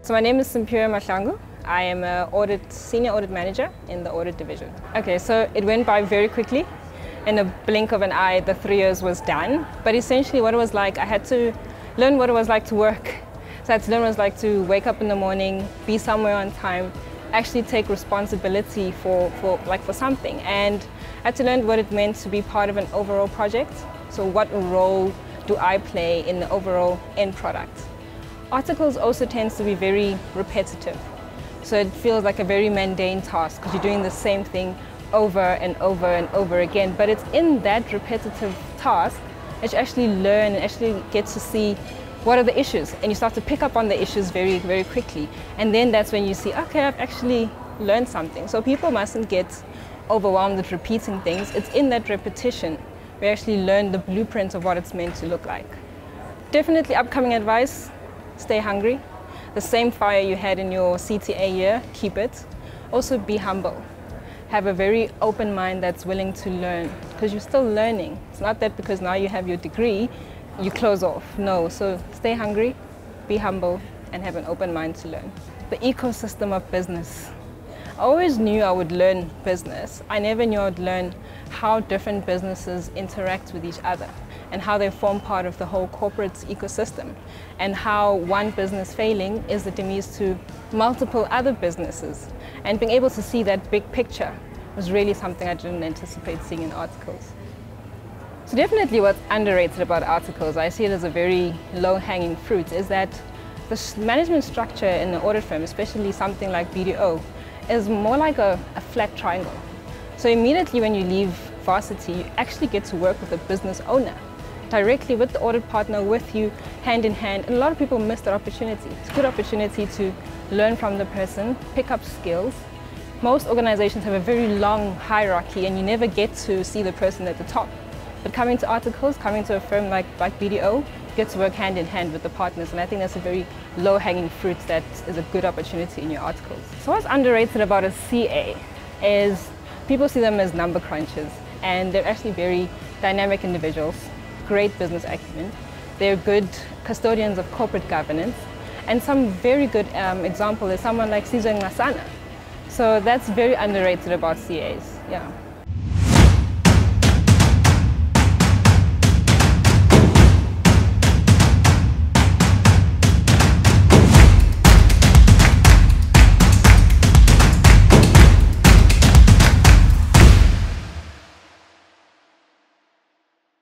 So my name is Simpiwe Mahlangu. I am a senior audit manager in the audit division. Okay, so it went by very quickly. In a blink of an eye, the 3 years was done. But essentially what it was like, I had to learn what it was like to work. So I had to learn what it was like to wake up in the morning, be somewhere on time, actually take responsibility for something. And I had to learn what it meant to be part of an overall project. So what role do I play in the overall end product? Articles also tends to be very repetitive. So it feels like a very mundane task because you're doing the same thing over and over and over again. But it's in that repetitive task that you actually learn and actually get to see what are the issues. And you start to pick up on the issues very, very quickly. And then that's when you see, okay, I've actually learned something. So people mustn't get overwhelmed with repeating things. It's in that repetition we actually learn the blueprint of what it's meant to look like. Definitely upcoming advice, stay hungry. The same fire you had in your CTA year, keep it. Also be humble. Have a very open mind that's willing to learn because you're still learning. It's not that because now you have your degree, you close off. No, so stay hungry, be humble, and have an open mind to learn. The ecosystem of business. I always knew I would learn business. I never knew I'd learn how different businesses interact with each other and how they form part of the whole corporate ecosystem and how one business failing is the demise to multiple other businesses. And being able to see that big picture was really something I didn't anticipate seeing in articles. So definitely what's underrated about articles, I see it as a very low-hanging fruit, is that the management structure in an audit firm, especially something like BDO, is more like a flat triangle. So immediately when you leave varsity, you actually get to work with a business owner, directly with the audit partner, with you, hand in hand. And a lot of people miss that opportunity. It's a good opportunity to learn from the person, pick up skills. Most organizations have a very long hierarchy and you never get to see the person at the top. But coming to articles, coming to a firm like BDO, you get to work hand in hand with the partners, and I think that's a very low-hanging fruit that is a good opportunity in your articles. So what's underrated about a CA is people see them as number crunchers, and they're actually very dynamic individuals, great business acumen. They're good custodians of corporate governance, and some very good example is someone like Sizwe Nxasana. So that's very underrated about CAs, yeah.